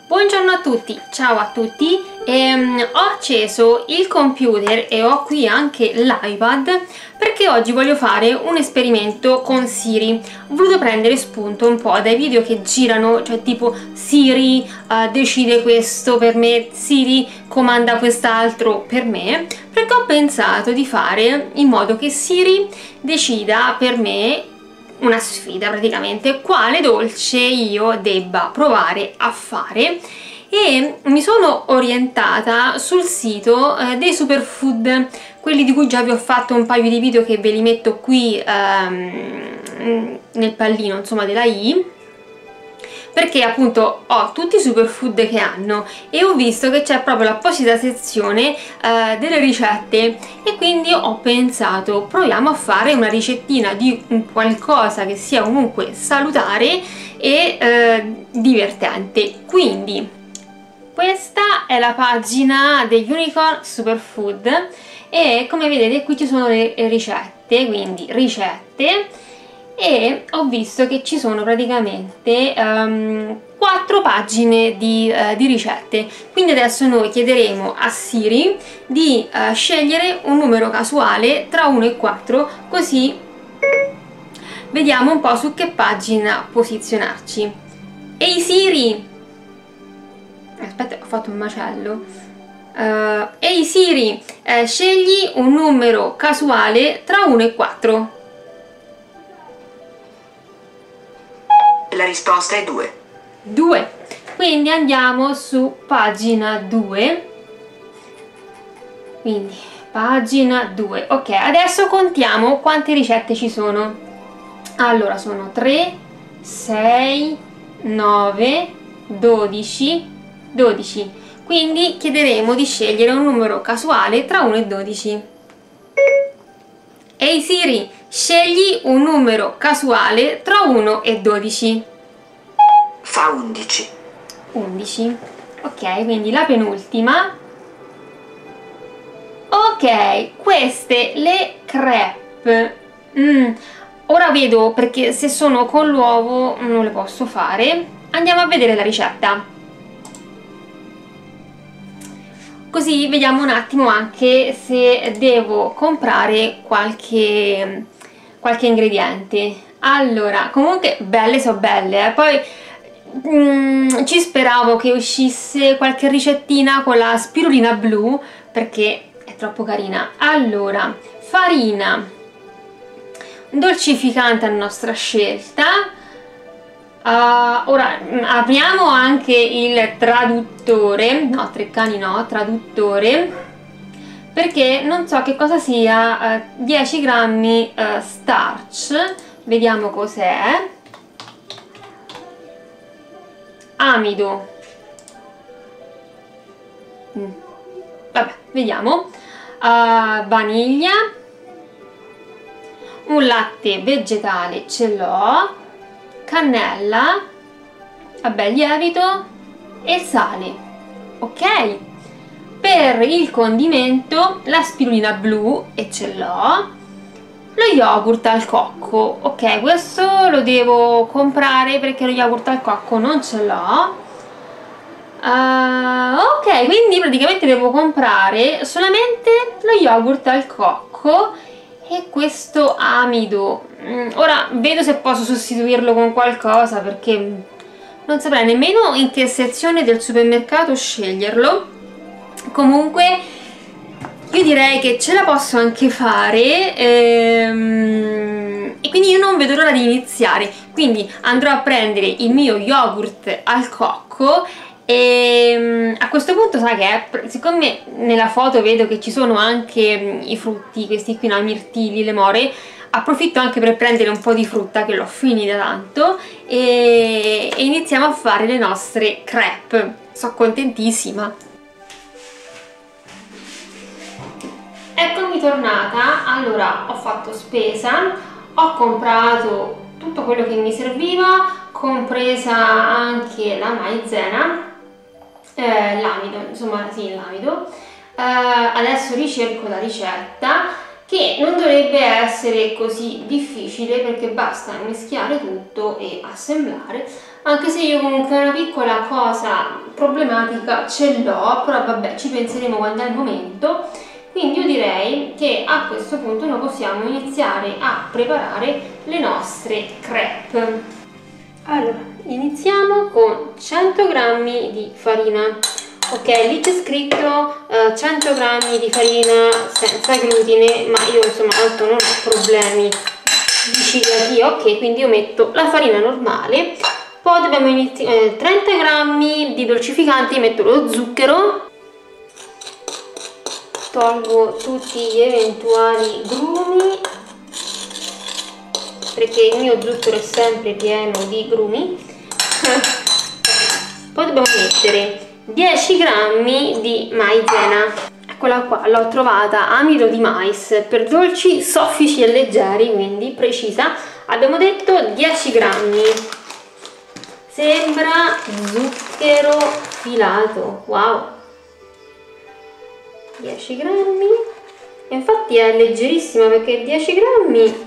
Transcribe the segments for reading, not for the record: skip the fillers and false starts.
Buongiorno a tutti, ciao a tutti. Ho acceso il computer e ho qui anche l'iPad perché oggi voglio fare un esperimento con Siri. Ho voluto prendere spunto un po' dai video che girano, cioè tipo Siri decide questo per me, Siri comanda quest'altro per me, perché ho pensato di fare in modo che Siri decida per me una sfida, praticamente quale dolce io debba provare a fare, e mi sono orientata sul sito dei superfood, quelli di cui già vi ho fatto un paio di video che ve li metto qui nel pallino, insomma, della i, perché appunto ho tutti i superfood che hanno e ho visto che c'è proprio l'apposita sezione delle ricette, e quindi ho pensato proviamo a fare una ricettina di un qualcosa che sia comunque salutare e divertente. Quindi questa è la pagina degli Unicorn Superfood e come vedete qui ci sono le ricette, quindi ricette, e ho visto che ci sono praticamente 4 pagine di ricette. Quindi adesso noi chiederemo a Siri di scegliere un numero casuale tra 1 e 4, così vediamo un po' su che pagina posizionarci. Ehi Siri! Aspetta, ho fatto un macello. Ehi Siri, scegli un numero casuale tra 1 e 4. La risposta è 2. 2. Quindi andiamo su pagina 2. Quindi pagina 2. Ok, adesso contiamo quante ricette ci sono. Allora sono 3, 6, 9, 12, 12. Quindi chiederemo di scegliere un numero casuale tra 1 e 12. Ehi Siri, scegli un numero casuale tra 1 e 12. Fa 11. 11. Ok, quindi la penultima. Ok, queste le crepe. Ora vedo, perché se sono con l'uovo non le posso fare. Andiamo a vedere la ricetta. Così vediamo un attimo anche se devo comprare qualche ingrediente. Allora, comunque belle so belle, poi ci speravo che uscisse qualche ricettina con la spirulina blu perché è troppo carina. Allora, farina, dolcificante a nostra scelta. Ora apriamo anche il traduttore, no, Treccani no, traduttore, perché non so che cosa sia. 10 grammi starch, vediamo cos'è. Amido, vabbè, vediamo. Vaniglia, un latte vegetale ce l'ho, cannella, vabbè, lievito e sale. Ok, per il condimento la spirulina blu e ce l'ho, lo yogurt al cocco. Ok, questo lo devo comprare perché lo yogurt al cocco non ce l'ho. Ok, quindi praticamente devo comprare solamente lo yogurt al cocco e questo amido. Ora vedo se posso sostituirlo con qualcosa perché non saprei nemmeno in che sezione del supermercato sceglierlo. Comunque io direi che ce la posso anche fare, e quindi io non vedo l'ora di iniziare. Quindi andrò a prendere il mio yogurt al cocco e a questo punto, sai che è, siccome nella foto vedo che ci sono anche i frutti, questi qui, no, i mirtilli, le more, approfitto anche per prendere un po' di frutta che l'ho finita tanto e iniziamo a fare le nostre crepe. Sono contentissima. Eccomi tornata. Allora, ho fatto spesa, ho comprato tutto quello che mi serviva, compresa anche la maizena, l'amido, insomma sì, l'amido. Adesso ricerco la ricetta, che non dovrebbe essere così difficile perché basta mischiare tutto e assemblare. anche se io comunque una piccola cosa problematica ce l'ho, però vabbè, ci penseremo quando è il momento. Quindi io direi che a questo punto noi possiamo iniziare a preparare le nostre crepe. Allora, iniziamo con 100 g di farina. Ok, lì c'è scritto 100 g di farina senza glutine, ma io insomma tanto non ho problemi di celiachia, ok, quindi io metto la farina normale. Poi dobbiamo iniziare 30 g di dolcificanti, metto lo zucchero, tolgo tutti gli eventuali grumi perché il mio zucchero è sempre pieno di grumi. Poi dobbiamo mettere 10 g di maizena, eccola qua, l'ho trovata amido di mais per dolci soffici e leggeri, quindi precisa. Abbiamo detto 10 grammi, sembra zucchero filato, wow, 10 grammi, e infatti è leggerissima perché 10 grammi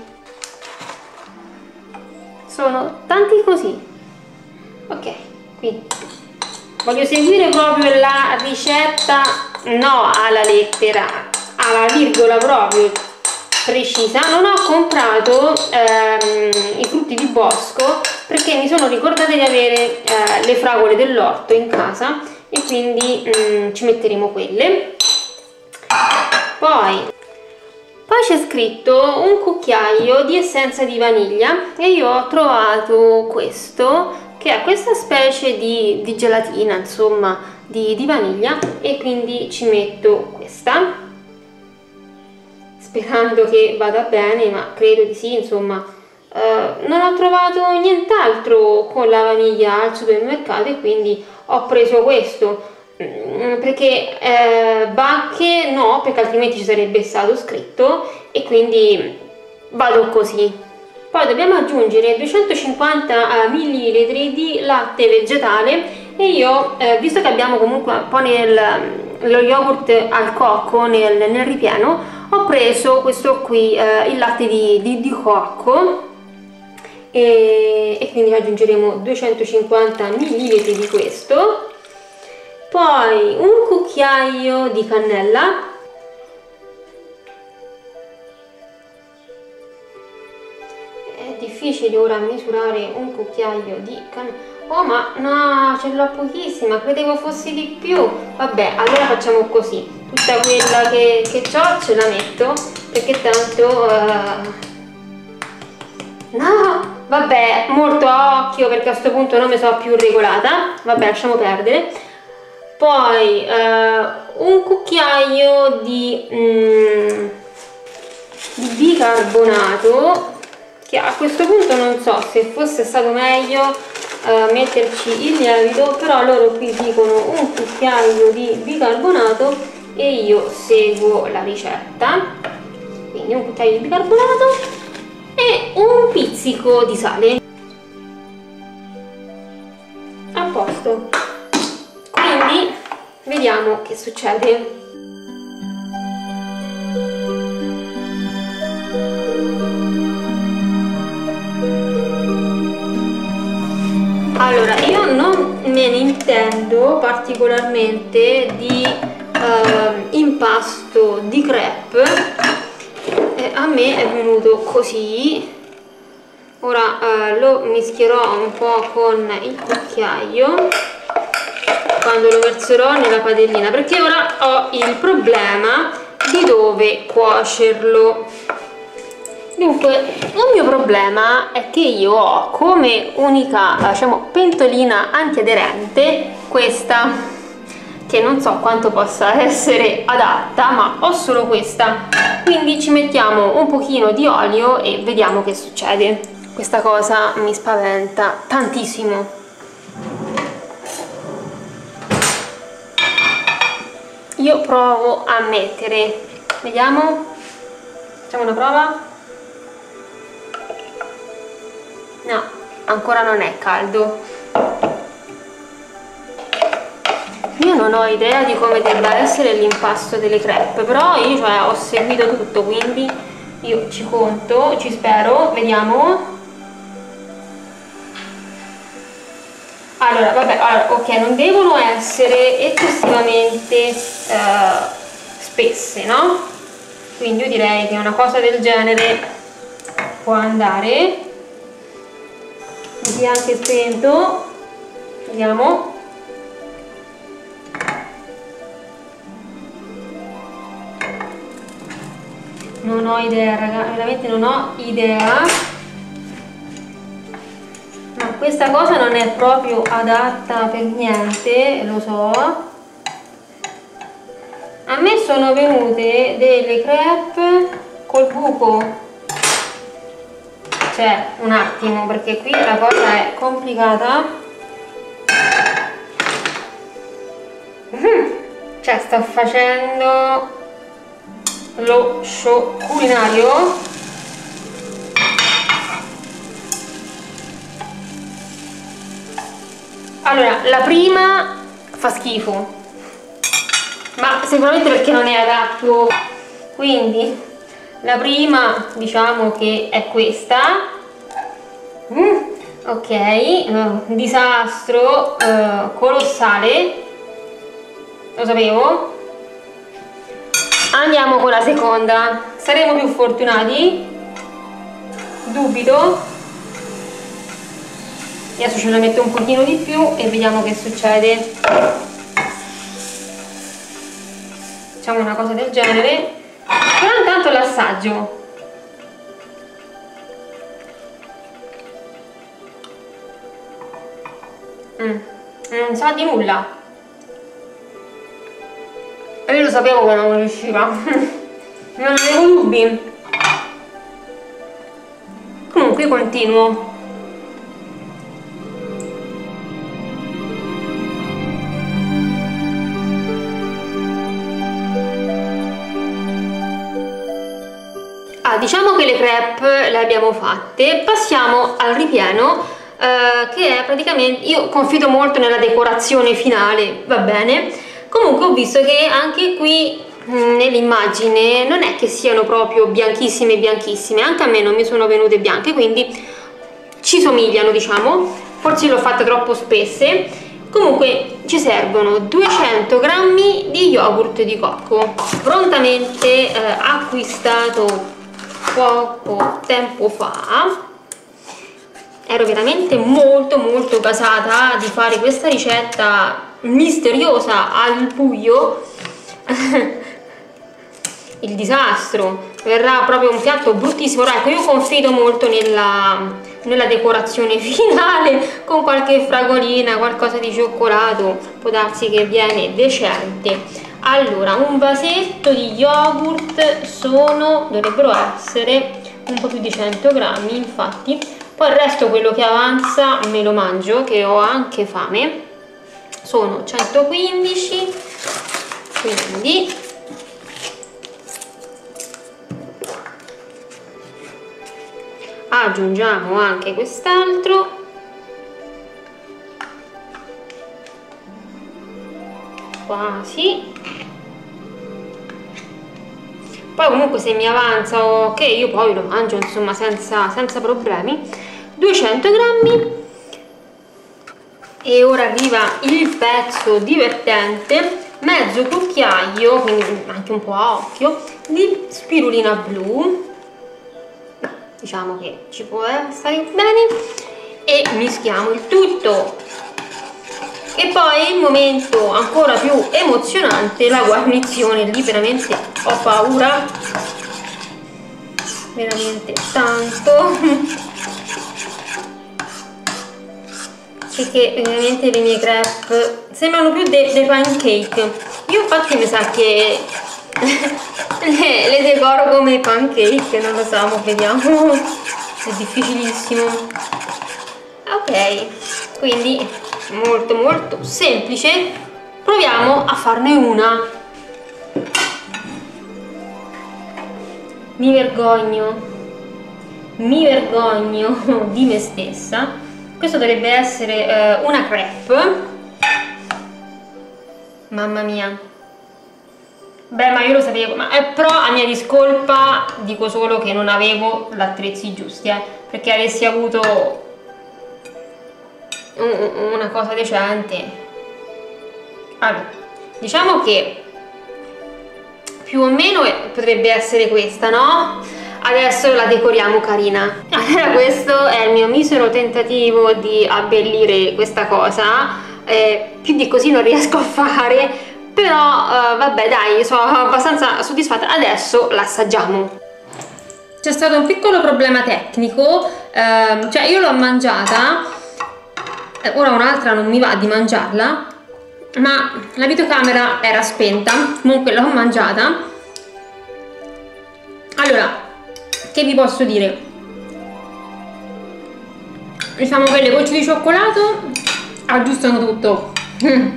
sono tanti così. Ok, quindi voglio seguire proprio la ricetta, no alla lettera, alla virgola proprio precisa. Non ho comprato i frutti di bosco perché mi sono ricordata di avere le fragole dell'orto in casa e quindi ci metteremo quelle. Poi c'è scritto un cucchiaio di essenza di vaniglia e io ho trovato questo, che ha questa specie di gelatina, insomma, di vaniglia, e quindi ci metto questa, sperando che vada bene, ma credo di sì, insomma. Non ho trovato nient'altro con la vaniglia al supermercato e quindi ho preso questo, perché bacche no, perché altrimenti ci sarebbe stato scritto, e quindi vado così. Poi dobbiamo aggiungere 250 ml di latte vegetale e io, visto che abbiamo comunque un po' lo yogurt al cocco nel ripieno, ho preso questo qui, il latte di cocco, e quindi aggiungeremo 250 ml di questo. Poi un cucchiaio di cannella, è difficile ora misurare un cucchiaio di cannella. Oh, ma no, ce l'ho pochissima, credevo fossi di più. Vabbè, allora facciamo così, tutta quella che ho ce la metto, perché tanto no, vabbè, molto a occhio, perché a questo punto non mi sono più regolata. Vabbè, lasciamo perdere. Poi un cucchiaio di bicarbonato, che a questo punto non so se fosse stato meglio metterci il lievito, però loro qui dicono un cucchiaio di bicarbonato e io seguo la ricetta. Quindi un cucchiaio di bicarbonato e un pizzico di sale. A posto. Quindi vediamo che succede. Allora, io non me ne intendo particolarmente di impasto di crepe, a me è venuto così. Ora lo mischierò un po' con il cucchiaio quando lo verserò nella padellina, perché ora ho il problema di dove cuocerlo. Dunque, il mio problema è che io ho come unica, diciamo, pentolina antiaderente questa, che non so quanto possa essere adatta, ma ho solo questa. Quindi ci mettiamo un pochino di olio e vediamo che succede. Questa cosa mi spaventa tantissimo. Io provo a mettere, vediamo, facciamo una prova. No, ancora non è caldo. Io non ho idea di come debba essere l'impasto delle crepe, però io ho seguito tutto, quindi io ci conto, ci spero, vediamo. allora vabbè, allora, ok, non devono essere eccessivamente spesse, no? Quindi io direi che una cosa del genere può andare. Così anche spento, vediamo. Non ho idea, raga, veramente non ho idea. Ma questa cosa non è proprio adatta per niente, lo so. A me sono venute delle crepe col buco. Cioè, un attimo, perché qui la cosa è complicata. Cioè, sto facendo lo show culinario. Allora, la prima fa schifo, ma sicuramente perché non è adatto. Quindi la prima diciamo che è questa. Ok, disastro colossale, lo sapevo. Andiamo con la seconda, saremo più fortunati? Dubito. Adesso ce ne metto un pochino di più e vediamo che succede. Facciamo una cosa del genere, però intanto l'assaggio. Non sa di nulla. E io lo sapevo che non riusciva. Non avevo dubbi. Comunque continuo. Diciamo che le crepe le abbiamo fatte, passiamo al ripieno, che è praticamente, io confido molto nella decorazione finale, va bene. Comunque ho visto che anche qui nell'immagine non è che siano proprio bianchissime bianchissime, anche a me non mi sono venute bianche, quindi ci somigliano, diciamo, forse l'ho fatte troppo spesse. Comunque ci servono 200 grammi di yogurt di cocco, prontamente acquistato poco tempo fa. Ero veramente molto gasata di fare questa ricetta misteriosa al buio. Il disastro, verrà proprio un piatto bruttissimo. Ecco, io confido molto nella decorazione finale, con qualche fragolina, qualcosa di cioccolato, può darsi che viene decente. Allora, un vasetto di yogurt dovrebbero essere un po' più di 100 grammi, infatti. Poi il resto, quello che avanza, me lo mangio, che ho anche fame. Sono 115, quindi aggiungiamo anche quest'altro. Quasi. Poi comunque se mi avanza, ok, io poi lo mangio, insomma, senza problemi. 200 grammi. E ora arriva il pezzo divertente, mezzo cucchiaio, quindi anche un po' a occhio, di spirulina blu. Diciamo che ci può stare bene. E mischiamo il tutto. E poi il momento ancora più emozionante, la guarnizione. Lì veramente ho paura, veramente tanto, perché veramente le mie crepe sembrano più dei pancake. Io infatti mi sa che le decoro come i pancake, non lo so, vediamo, è difficilissimo. Ok, quindi molto semplice. Proviamo a farne una. Mi vergogno di me stessa. Questo dovrebbe essere una crepe. Mamma mia. Beh, ma io lo sapevo, però a mia discolpa dico solo che non avevo gli attrezzi giusti, perché avessi avuto una cosa decente. Allora, diciamo che più o meno potrebbe essere questa, no? Adesso la decoriamo carina. Allora, questo è il mio misero tentativo di abbellire questa cosa. Più di così non riesco a fare, però vabbè, dai, sono abbastanza soddisfatta. Adesso l'assaggiamo. C'è stato un piccolo problema tecnico, cioè io l'ho mangiata, ora un'altra non mi va di mangiarla, ma la videocamera era spenta, comunque l'ho mangiata. Allora, che vi posso dire? Diciamo che le gocce di cioccolato aggiustano tutto. Non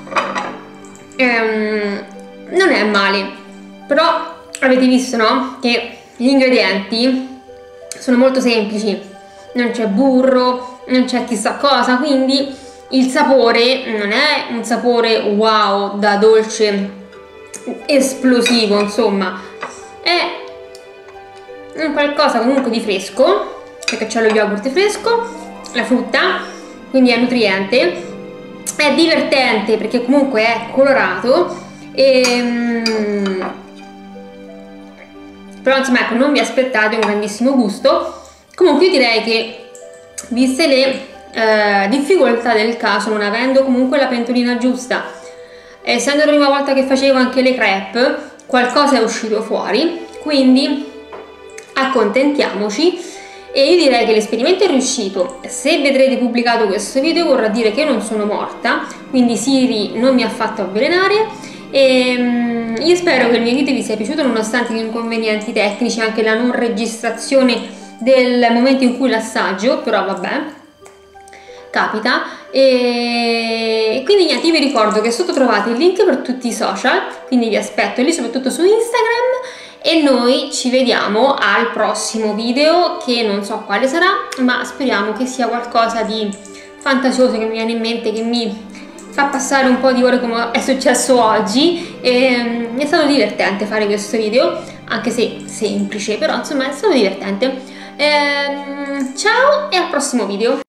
è male, però avete visto, no? Che gli ingredienti sono molto semplici, non c'è burro, non c'è chissà cosa, quindi il sapore non è un sapore wow da dolce esplosivo, insomma, è un qualcosa comunque di fresco, perché c'è lo yogurt fresco, la frutta, quindi è nutriente, è divertente perché comunque è colorato però insomma, ecco, non vi aspettate un grandissimo gusto. Comunque io direi che, viste le difficoltà del caso, non avendo comunque la pentolina giusta, essendo la prima volta che facevo anche le crepe, qualcosa è uscito fuori, quindi accontentiamoci. E io direi che l'esperimento è riuscito. Se vedrete pubblicato questo video vorrà dire che non sono morta, quindi Siri non mi ha fatto avvelenare. E io spero che il mio video vi sia piaciuto nonostante gli inconvenienti tecnici, anche la non registrazione del momento in cui l'assaggio, però vabbè, capita. E quindi niente, io vi ricordo che sotto trovate il link per tutti i social, quindi vi aspetto lì, soprattutto su Instagram, e noi ci vediamo al prossimo video, che non so quale sarà, ma speriamo che sia qualcosa di fantasioso che mi viene in mente, che mi fa passare un po' di ore come è successo oggi. E è stato divertente fare questo video, anche se semplice, però insomma è stato divertente. Ciao e al prossimo video.